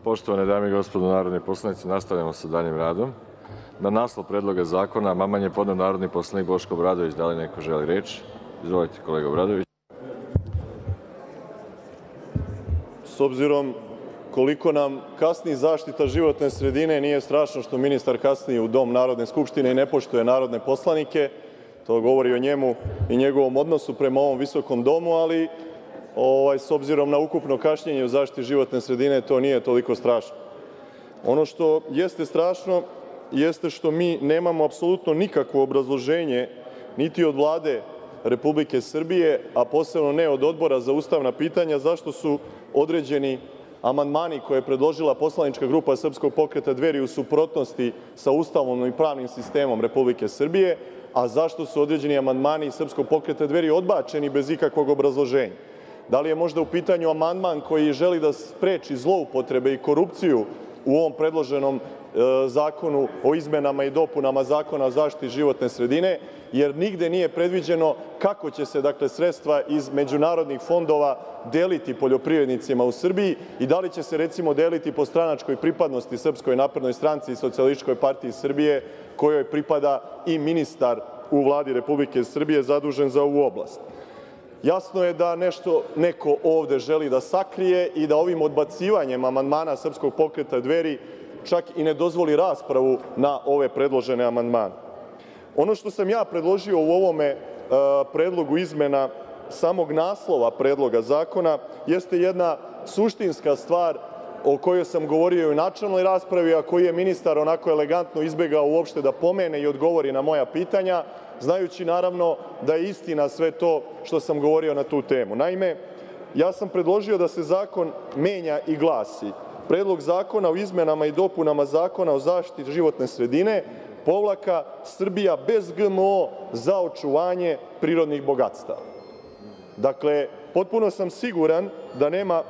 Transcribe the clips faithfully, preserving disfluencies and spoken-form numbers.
Poštovane dame i gospodo narodni poslanici, nastavljamo sa daljim radom. Na naslov Predloga zakona amandman je podneo narodni poslanik Boško Obradović. Da li neko želi reč? Izvolite, kolega Obradović. S obzirom koliko nam kasni zaštita životne sredine, nije strašno što ministar kasni u Dom Narodne skupštine i ne poštuje narodne poslanike. To govori o njemu i njegovom odnosu prema ovom visokom domu, ali ovaj, s obzirom na ukupno kašnjenje u zaštiti životne sredine, to nije toliko strašno. Ono što jeste strašno jeste što mi nemamo apsolutno nikakvo obrazloženje niti od Vlade Republike Srbije, a posebno ne od Odbora za ustavna pitanja, zašto su određeni amandmani koje je predložila poslanička grupa Srpskog pokreta Dveri u suprotnosti sa Ustavom i pravnim sistemom Republike Srbije, a zašto su određeni amandmani Srpskog pokreta Dveri odbačeni bez ikakvog obrazloženja. Da li je možda u pitanju amandman koji želi da spreči zloupotrebe i korupciju u ovom predloženom e, zakonu o izmenama i dopunama Zakona o zaštiti životne sredine, jer nigde nije predviđeno kako će se dakle sredstva iz međunarodnih fondova deliti poljoprivrednicima u Srbiji i da li će se recimo deliti po stranačkoj pripadnosti Srpskoj naprednoj stranci i Socijalističkoj partiji Srbije, kojoj pripada i ministar u Vladi Republike Srbije zadužen za ovu oblast. Jasno je da nešto neko ovde želi da sakrije i da ovim odbacivanjem amandmana Srpskog pokreta Dveri čak i ne dozvoli raspravu na ove predložene amandmane. Ono što sam ja predložio u ovome uh, predlogu izmena samog naslova predloga zakona jeste jedna suštinska stvar o kojoj sam govorio i u načelnoj raspravi, a koju je ministar onako elegantno izbegao uopšte da pomene i odgovori na moja pitanja, znajući naravno da je istina sve to što sam govorio na tu temu. Naime, ja sam predložio da se zakon menja i glasi: Predlog zakona o izmenama i dopunama Zakona o zaštiti životne sredine, povlaka Srbija bez G M O za očuvanje prirodnih bogatstava. Dakle, potpuno sam siguran da nema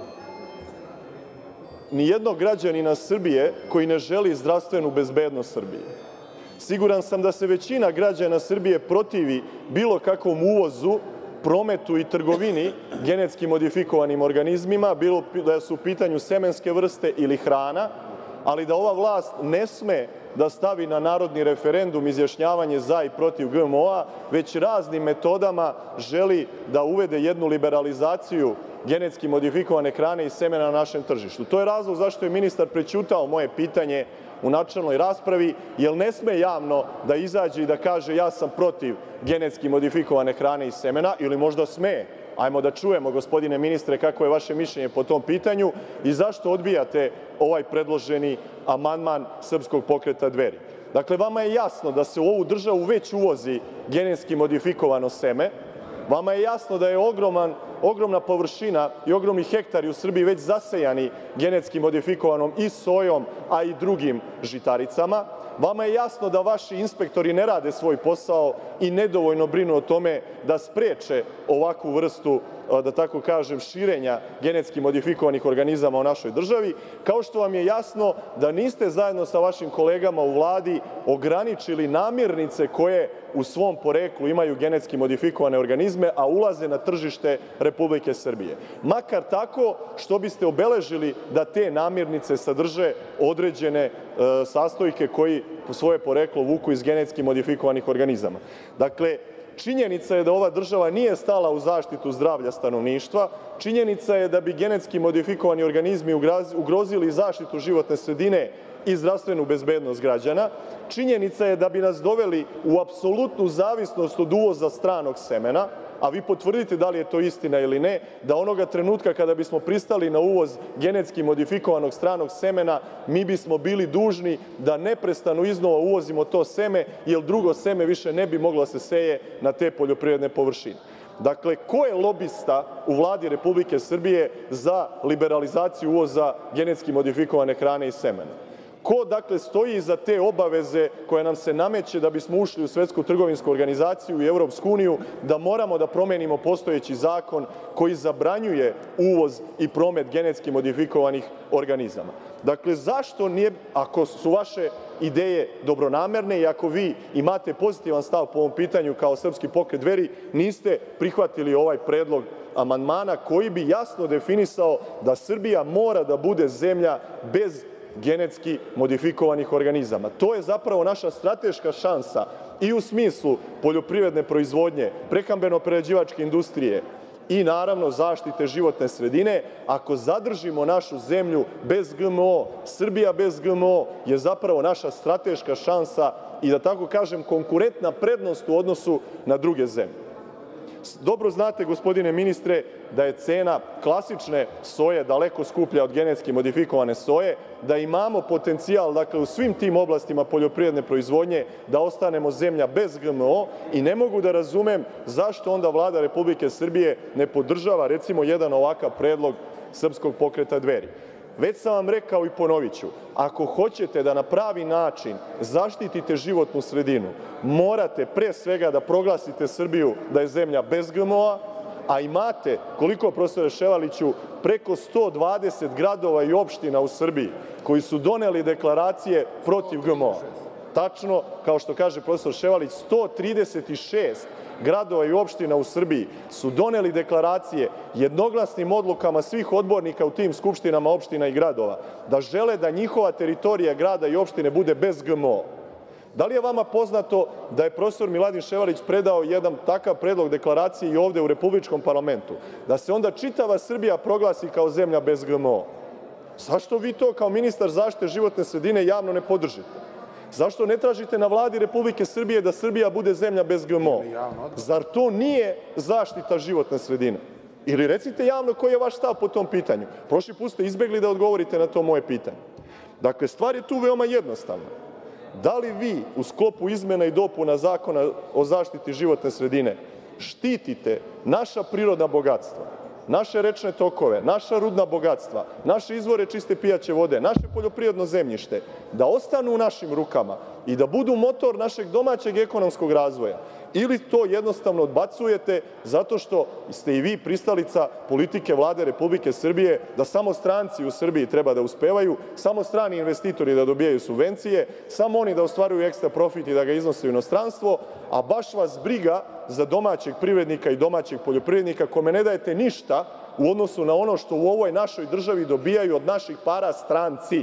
ni jednog građanina Srbije koji ne želi zdravstvenu bezbednost Srbije. Siguran sam da se većina građana Srbije protivi bilo kakvom uvozu, prometu i trgovini genetski modifikovanim organizmima, bilo da su u pitanju semenske vrste ili hrana, ali da ova vlast ne sme da stavi na narodni referendum izjašnjavanje za i protiv G M O-a, već raznim metodama želi da uvede jednu liberalizaciju genetski modifikovane hrane i semena na našem tržištu. To je razlog zašto je ministar prećutao moje pitanje u načelnoj raspravi, jer ne sme javno da izađe i da kaže ja sam protiv genetski modifikovane hrane i semena, ili možda sme. Ajmo da čujemo, gospodine ministre, kako je vaše mišljenje po tom pitanju i zašto odbijate ovaj predloženi amandman Srpskog pokreta Dveri. Dakle, vama je jasno da se u ovu državu već uvozi genetski modifikovano seme, vama je jasno da je ogroman, ogromna površina i ogromni hektari u Srbiji već zasejani genetski modifikovanom i sojom, a i drugim žitaricama. Vama je jasno da vaši inspektori ne rade svoj posao i nedovoljno brinu o tome da spreče ovakvu vrstu, da tako kažem, širenja genetski modifikovanih organizama u našoj državi, kao što vam je jasno da niste zajedno sa vašim kolegama u Vladi ograničili namirnice koje u svom poreklu imaju genetski modifikovane organizme, a ulaze na tržište Republike Srbije. Makar tako što biste obeležili da te namirnice sadrže određene e, sastojke koji svoje poreklo vuku iz genetski modifikovanih organizama. Dakle, činjenica je da ova država nije stala u zaštitu zdravlja stanovništva, činjenica je da bi genetski modifikovani organizmi ugrozili zaštitu životne sredine i zdravstvenu bezbednost građana, činjenica je da bi nas doveli u apsolutnu zavisnost od uvoza stranog semena, a vi potvrdite da li je to istina ili ne, da onoga trenutka kada bismo pristali na uvoz genetski modifikovanog stranog semena, mi bismo bili dužni da neprestano iznova uvozimo to seme, jer drugo seme više ne bi moglo se seje na te poljoprivredne površine. Dakle, ko je lobista u Vladi Republike Srbije za liberalizaciju uvoza genetski modifikovane hrane i semena? Ko, dakle, stoji iza te obaveze koja nam se nameće da bismo ušli u Svetsku trgovinsku organizaciju i Evropsku uniju, da moramo da promenimo postojeći zakon koji zabranjuje uvoz i promet genetski modifikovanih organizama? Dakle, zašto nije, ako su vaše ideje dobronamerne i ako vi imate pozitivan stav po ovom pitanju kao Srpski pokret Dveri, niste prihvatili ovaj predlog amandmana koji bi jasno definisao da Srbija mora da bude zemlja bez genetski modifikovanih organizama. To je zapravo naša strateška šansa i u smislu poljoprivredne proizvodnje, prehrambeno-prerađivačke industrije i naravno zaštite životne sredine. Ako zadržimo našu zemlju bez G M O, Srbija bez G M O je zapravo naša strateška šansa i, da tako kažem, konkurentna prednost u odnosu na druge zemlje. Dobro znate, gospodine ministre, da je cena klasične soje daleko skuplja od genetski modifikovane soje, da imamo potencijal, dakle, u svim tim oblastima poljoprivredne proizvodnje da ostanemo zemlja bez G M O i ne mogu da razumem zašto onda Vlada Republike Srbije ne podržava, recimo, jedan ovakav predlog Srpskog pokreta Dveri. Već sam vam rekao i ponovit ću, ako hoćete da na pravi način zaštitite životnu sredinu, morate pre svega da proglasite Srbiju da je zemlja bez G M O-a, a imate, koliko, profesore Ševarliću, preko sto dvadeset gradova i opština u Srbiji koji su doneli deklaracije protiv G M O-a. Tačno, kao što kaže profesor Ševarlić, sto trideset šest gradova i opština u Srbiji su doneli deklaracije jednoglasnim odlukama svih odbornika u tim skupštinama opština i gradova da žele da njihova teritorija grada i opštine bude bez G M O. Da li je vama poznato da je profesor Miladin Ševarlić predao jedan takav predlog deklaracije i ovde u Republičkom parlamentu, da se onda čitava Srbija proglasi kao zemlja bez G M O? Zašto vi to kao ministar zaštite životne sredine javno ne podržite? Zašto ne tražite na Vladi Republike Srbije da Srbija bude zemlja bez G M O? Zar to nije zaštita životne sredine? Ili recite javno koji je vaš stav po tom pitanju. Prošli put ste izbegli da odgovorite na to moje pitanje. Dakle, stvar je tu veoma jednostavna. Da li vi u sklopu izmena i dopuna Zakona o zaštiti životne sredine štitite naša prirodna bogatstva, naše rečne tokove, naša rudna bogatstva, naše izvore čiste pijaće vode, naše poljoprivredno zemljište, da ostanu u našim rukama i da budu motor našeg domaćeg ekonomskog razvoja? Ili to jednostavno odbacujete zato što ste i vi pristalica politike Vlade Republike Srbije da samo stranci u Srbiji treba da uspevaju, samo strani investitori da dobijaju subvencije, samo oni da ostvaruju ekstra profit i da ga iznose u inostranstvo, a baš vas briga za domaćeg privrednika i domaćeg poljoprivrednika kome ne dajete ništa u odnosu na ono što u ovoj našoj državi dobijaju od naših para stranci?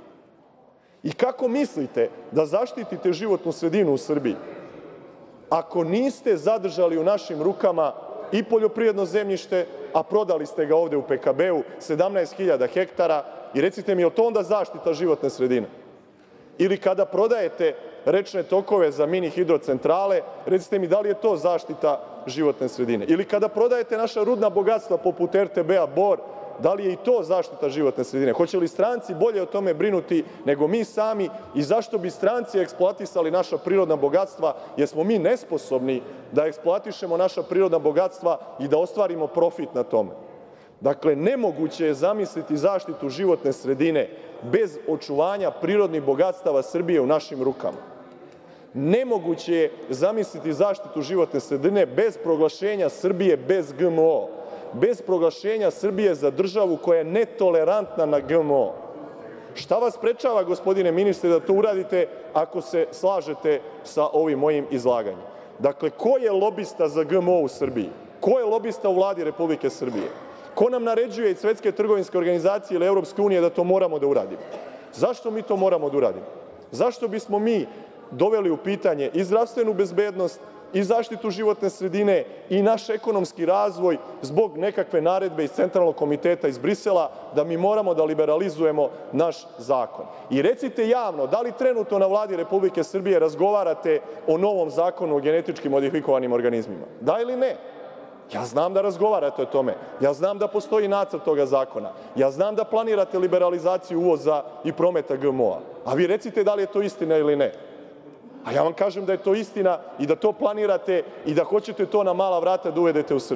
I kako mislite da zaštitite životnu sredinu u Srbiji ako niste zadržali u našim rukama i poljoprivredno zemljište, a prodali ste ga ovde u P K B-u, sedamnaest hiljada hektara, i recite mi, je li to onda zaštita životne sredine? Ili kada prodajete rečne tokove za mini hidrocentrale, recite mi, da li je to zaštita životne sredine? Ili kada prodajete naša rudna bogatstva poput R T B-a Bor, da li je i to zaštita životne sredine? Hoće li stranci bolje o tome brinuti nego mi sami i zašto bi stranci eksploatisali naša prirodna bogatstva, jer smo mi nesposobni da eksploatišemo naša prirodna bogatstva i da ostvarimo profit na tome? Dakle, nemoguće je zamisliti zaštitu životne sredine bez očuvanja prirodnih bogatstava Srbije u našim rukama. Nemoguće je zamisliti zaštitu životne sredine bez proglašenja Srbije bez G M O, bez proglašenja Srbije za državu koja je netolerantna na G M O. Šta vas sprečava, gospodine ministre, da to uradite ako se slažete sa ovim mojim izlaganjem? Dakle, ko je lobista za G M O u Srbiji? Ko je lobista u Vladi Republike Srbije? Ko nam naređuje iz Svetske trgovinske organizacije ili Evropske unije da to moramo da uradimo? Zašto mi to moramo da uradimo? Zašto bismo mi doveli u pitanje i zdravstvenu bezbednost i zaštitu životne sredine i naš ekonomski razvoj zbog nekakve naredbe iz Centralnog komiteta iz Brisela da mi moramo da liberalizujemo naš zakon? I recite javno, da li trenutno na Vladi Republike Srbije razgovarate o novom zakonu o genetički modifikovanim organizmima? Da ili ne? Ja znam da razgovarate o tome. Ja znam da postoji nacrt toga zakona. Ja znam da planirate liberalizaciju uvoza i prometa G M O-a. A vi recite da li je to istina ili ne. A ja vam kažem da je to istina i da to planirate i da hoćete to na mala vrata da uvedete u Srbiju.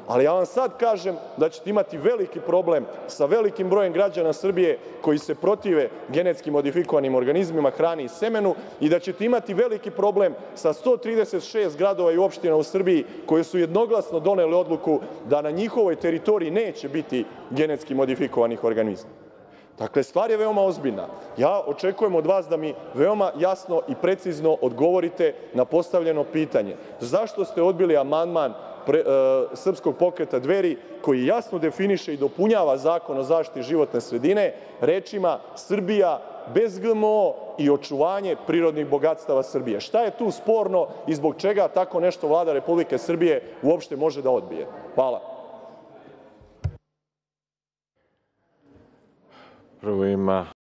Ali ja vam sad kažem da ćete imati veliki problem sa velikim brojem građana Srbije koji se protive genetski modifikovanim organizmima, hrani i semenu i da ćete imati veliki problem sa sto trideset šest gradova i opština u Srbiji koji su jednoglasno doneli odluku da na njihovoj teritoriji neće biti genetski modifikovanih organizma. Dakle, stvar je veoma ozbiljna. Ja očekujem od vas da mi veoma jasno i precizno odgovorite na postavljeno pitanje. Zašto ste odbili amandman Pre, uh, Srpskog pokreta Dveri, koji jasno definiše i dopunjava Zakon o zaštiti životne sredine rečima Srbija bez G M O i očuvanje prirodnih bogatstava Srbije? Šta je tu sporno i zbog čega tako nešto Vlada Republike Srbije uopšte može da odbije? Hvala. Prvo ima